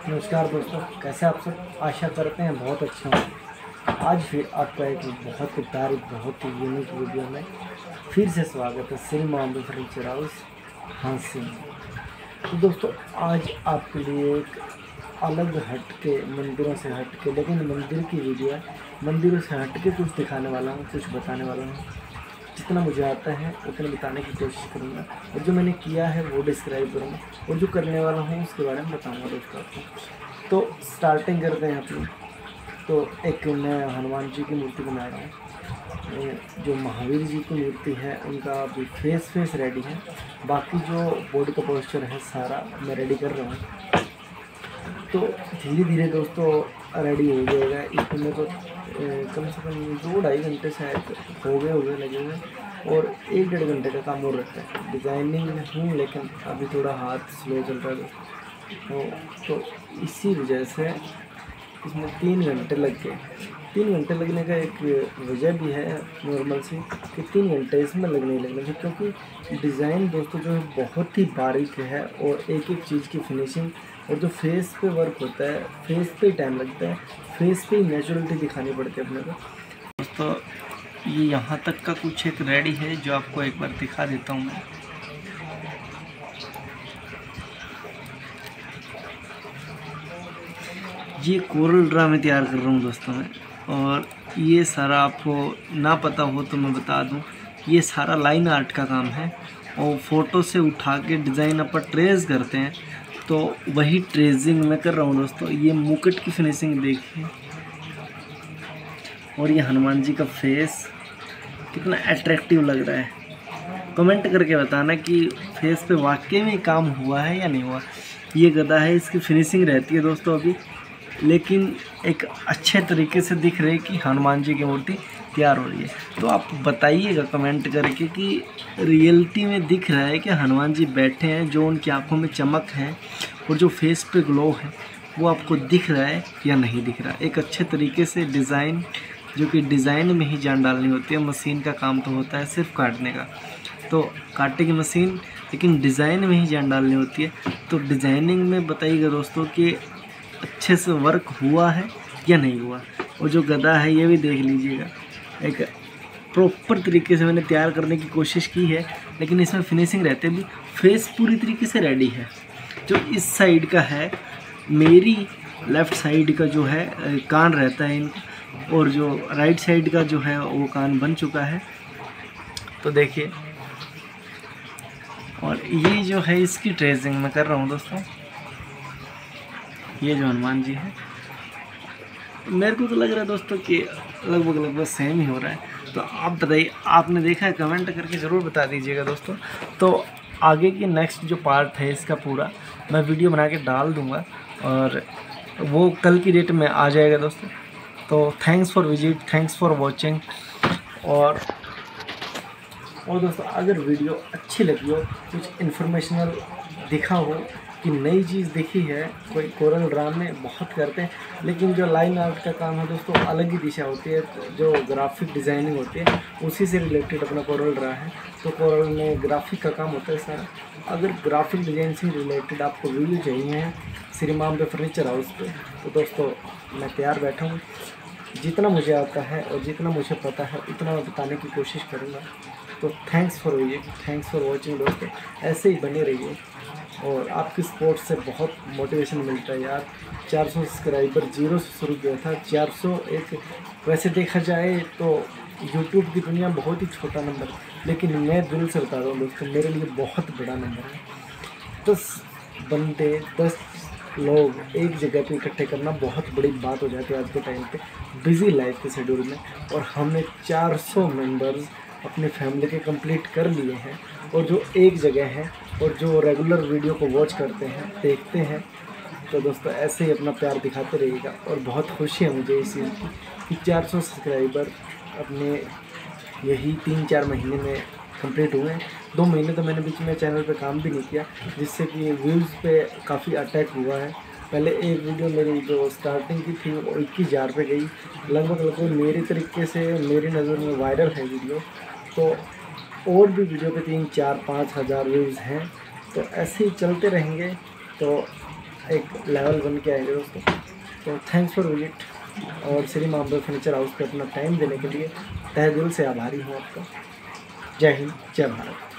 नमस्कार दोस्तों, कैसे आप सब? आशा करते हैं बहुत अच्छे हों। आज फिर आपका एक बहुत ही प्यारी, बहुत ही यूनिक वीडियो में फिर से स्वागत है श्री मामू फर्नीचर हाउस हांसी में। तो दोस्तों, आज आपके लिए एक अलग हट के, मंदिरों से हट के, लेकिन मंदिर की वीडियो है। मंदिरों से हट के कुछ दिखाने वाला हूँ, कुछ बताने वाला हूँ। जितना मुझे आता है उतना बताने की कोशिश करूँगा, और जो मैंने किया है वो डिस्क्राइब करूँगा, और जो करने वाला हूँ उसके बारे में बताऊँगा दोस्तों आपको। तो स्टार्टिंग करते हैं अपनी। तो एक मैं हनुमान जी की मूर्ति बना रहा हूँ। जो महावीर जी की मूर्ति है उनका अभी फेस रेडी है। बाकी जो बॉडी का पोस्चर है सारा मैं रेडी कर रहा हूँ। तो धीरे धीरे दोस्तों रेडी हो जाएगा। इसमें तो कम से कम 2-2.5 घंटे शायद हो गए लगे हुए, और 1-1.5 घंटे का काम और रहता है। डिज़ाइनिंग में हूँ, लेकिन अभी थोड़ा हाथ स्लो चल रहा है तो इसी वजह से इसमें 3 घंटे लग गए। 3 घंटे लगने का एक वजह भी है नॉर्मल सी, कि 3 घंटे इसमें लगने लगे, क्योंकि डिज़ाइन दोस्तों जो है बहुत ही बारीक है, और एक एक चीज़ की फिनिशिंग, और जो फेस पे वर्क होता है, फेस पे ही टाइम लगता है, फेस पे ही नेचुरलिटी दिखानी पड़ती है अपने को। दोस्तों, ये यहाँ तक का कुछ एक रेडी है, जो आपको एक बार दिखा देता हूँ मैं। ये कोरल ड्रा में तैयार कर रहा हूँ दोस्तों मैं, और ये सारा आपको ना पता हो तो मैं बता दूँ, ये सारा लाइन आर्ट का काम है, और फ़ोटो से उठा के डिज़ाइन अपन ट्रेस करते हैं, तो वही ट्रेसिंग मैं कर रहा हूँ दोस्तों। ये मुकुट की फिनिशिंग देखिए, और ये हनुमान जी का फेस कितना अट्रैक्टिव लग रहा है। कमेंट करके बताना कि फेस पे वाकई में काम हुआ है या नहीं हुआ। ये गदा है, इसकी फिनिशिंग रहती है दोस्तों अभी, लेकिन एक अच्छे तरीके से दिख रही है कि हनुमान जी की मूर्ति तैयार हो रही है। तो आप बताइएगा कमेंट करके कि रियलिटी में दिख रहा है कि हनुमान जी बैठे हैं, जो उनकी आंखों में चमक है और जो फेस पे ग्लो है वो आपको दिख रहा है या नहीं दिख रहा है। एक अच्छे तरीके से डिज़ाइन, जो कि डिज़ाइन में ही जान डालनी होती है। मशीन का काम तो होता है सिर्फ काटने का, तो काटेगी मशीन, लेकिन डिज़ाइन में ही जान डालनी होती है। तो डिज़ाइनिंग में बताइएगा दोस्तों कि अच्छे से वर्क हुआ है या नहीं हुआ। और जो गदा है ये भी देख लीजिएगा, एक प्रॉपर तरीके से मैंने तैयार करने की कोशिश की है, लेकिन इसमें फिनिशिंग रहते भी फेस पूरी तरीके से रेडी है। जो इस साइड का है, मेरी लेफ़्ट साइड का जो है कान रहता है इनका, और जो राइट साइड का जो है वो कान बन चुका है। तो देखिए, और ये जो है इसकी ट्रेसिंग मैं कर रहा हूँ दोस्तों। ये जो हनुमान जी है, मेरे को तो लग रहा है दोस्तों कि लगभग सेम ही हो रहा है। तो आप बताइए, आपने देखा है? कमेंट करके ज़रूर बता दीजिएगा दोस्तों। तो आगे की नेक्स्ट जो पार्ट है इसका पूरा मैं वीडियो बना के डाल दूँगा, और वो कल की डेट में आ जाएगा दोस्तों। तो thanks for visit, thanks for watching. और दोस्तों, अगर वीडियो अच्छी लगी हो, कुछ इन्फॉर्मेशनल दिखा हो, कि नई चीज़ देखी है, कोई कोरल ड्रा में बहुत करते हैं, लेकिन जो लाइन आर्ट का काम है दोस्तों अलग ही दिशा होती है। जो ग्राफिक डिज़ाइनिंग होती है उसी से रिलेटेड अपना कोरल ड्रा है। तो कोरल में ग्राफिक का काम होता है सारा। अगर ग्राफिक डिज़ाइन से रिलेटेड आपको वीडियो चाहिए श्री मामू फर्नीचर हाउस पे, तो दोस्तों मैं तैयार बैठा हूँ। जितना मुझे आता है और जितना मुझे पता है उतना मैं बताने की कोशिश करूँगा। तो thanks for visit, thanks for watching दोस्तों। ऐसे ही बने रहिए, और आपकी सपोर्ट से बहुत मोटिवेशन मिलता है यार। 400 सब्सक्राइबर जीरो से शुरू किया था, 400 एक वैसे देखा जाए तो यूट्यूब की दुनिया बहुत ही छोटा नंबर, लेकिन मैं दिल से बता रहा हूँ दोस्तों, मेरे लिए बहुत बड़ा नंबर है। 10 बंदे, 10 लोग एक जगह पे इकट्ठे करना बहुत बड़ी बात हो जाती है आज के टाइम पे, बिज़ी लाइफ के शेड्यूल में। और हमने 400 मेंबर्स अपने फैमिली के कंप्लीट कर लिए हैं, और जो एक जगह है और जो रेगुलर वीडियो को वॉच करते हैं, देखते हैं। तो दोस्तों ऐसे ही अपना प्यार दिखाते रहिएगा, और बहुत खुशी है मुझे इस चीज़ की कि 400 सब्सक्राइबर अपने यही 3-4 महीने में कंप्लीट हुए हैं। 2 महीने तो मैंने बीच में चैनल पे काम भी नहीं किया, जिससे कि व्यूज़ पे काफ़ी अटैक हुआ है। पहले एक वीडियो मेरी जो स्टार्टिंग की थी वो 21,000 पे गई, लगभग मेरे तरीके से, मेरी नज़र में वायरल है वीडियो। तो और भी वीडियो पे 3-4-5 हज़ार व्यूज़ हैं। तो ऐसे ही चलते रहेंगे। तो एक लेवल बन के आएगा दोस्तों। तो थैंक्स फॉर विजिट, और श्री मां अम्बे फर्नीचर हाउस पे अपना टाइम देने के लिए तहे दिल से आभारी हूँ आपका। जय हिंद, जय भारत।